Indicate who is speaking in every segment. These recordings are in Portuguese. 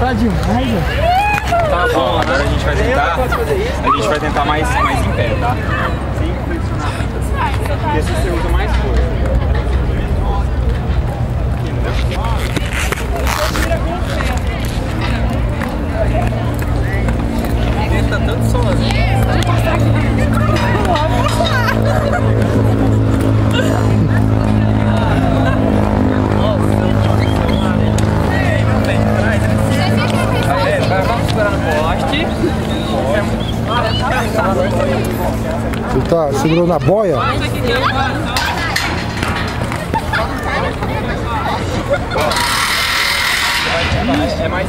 Speaker 1: Tá demais, velho.
Speaker 2: Tá bom, agora a gente vai tentar mais em pé, tá? Sem flexionar tanto assim. Porque se você usa mais força. Ele tá tanto sozinho. Vamos segurar no poste.
Speaker 3: Você tá segurando na boia?
Speaker 2: É mais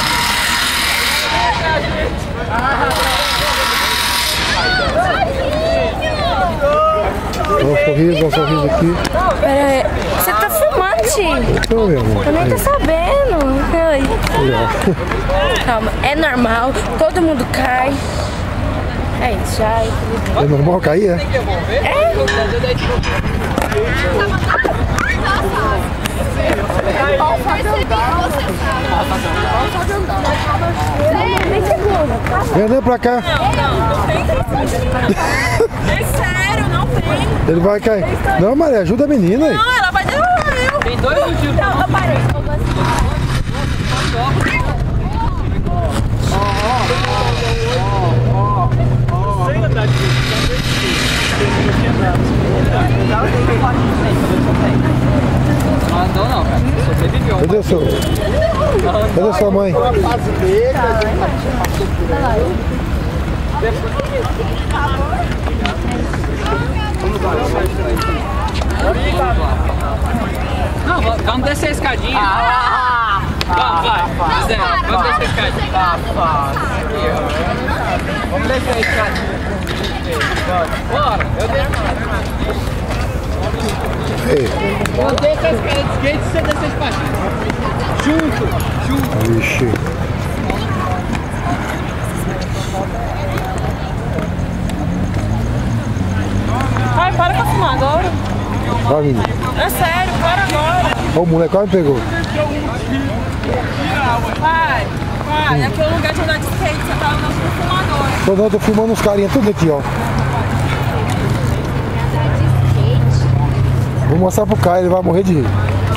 Speaker 3: Dá um sorriso aqui.
Speaker 4: Pera aí, você tá filmando, tio?
Speaker 3: Tô, meu amor.
Speaker 4: Eu nem tô sabendo. Oi. Calma, é normal, todo mundo cai. É isso, já.
Speaker 3: É normal cair, é? Vem andando pra cá.
Speaker 4: É sério, não tem.
Speaker 3: Ele vai cair. Não, Maria, ajuda a menina aí.
Speaker 4: Não, ela vai derrubar, viu?
Speaker 2: Tem dois motivos.
Speaker 4: Não, eu parei.
Speaker 2: Sem andar de não andou não, cara. Sobreviveu.
Speaker 3: Cadê sua mãe?
Speaker 2: Não, vamos descer a escadinha. Vamos, vai. Zé, vamos descer a escadinha. Vamos descer a escadinha. Bora, eu desço.
Speaker 3: Ei.
Speaker 2: Eu desço a escada de skate e você desce a escadinha. Junto.
Speaker 3: Vixe.
Speaker 4: Ai, para pra filmar agora.
Speaker 3: Vai, menina.
Speaker 4: É sério, para agora.
Speaker 3: Ó, o moleque quase me pegou.
Speaker 4: Vai, aqui é o lugar de andar de skate, você tá andando com filmador.
Speaker 3: Tô filmando uns carinha tudo aqui, ó. Vou mostrar pro Caio, ele vai morrer de rir.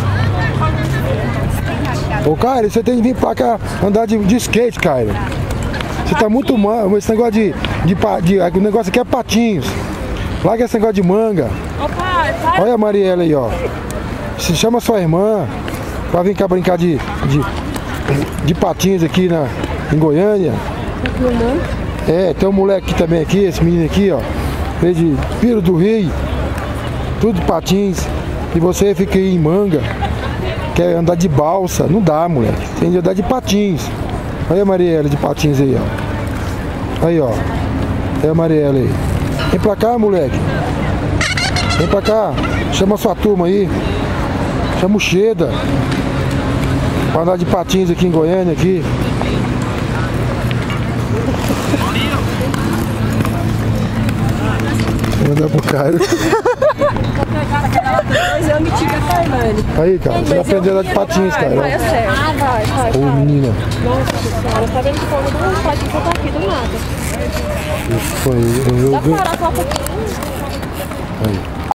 Speaker 3: Ô, Caio, você tem que vir pra cá andar de skate, Caio. Você tá muito mal. Esse negócio o negócio aqui é patins. Larga esse negócio de manga.
Speaker 4: Ô pai,
Speaker 3: Olha a Mariela aí, ó. Se chama sua irmã pra vir cá brincar de patins aqui em Goiânia. É, tem um moleque aqui também aqui, esse menino aqui, ó. Veio de Piro do Rio. Tudo de patins. E você fica aí em manga. Quer andar de balsa. Não dá, moleque. Tem que andar de patins. Olha a Mariela de patins aí, ó. Aí, ó. Olha a Mariela aí. Vem pra cá, moleque. Vem pra cá. Chama a sua turma aí. Chama o Cheda. Pra andar de patins aqui em Goiânia, aqui. Vou mandar pro Caio. Aí, cara, você vai aprender a andar de patins, cara.
Speaker 4: vai, é sério. Vai.
Speaker 3: Ô, menina.
Speaker 4: Nossa senhora, tá vendo como não pode ficar aqui do nada.
Speaker 3: Isso foi.
Speaker 4: Dá pra parar só um pouquinho.
Speaker 3: Aí.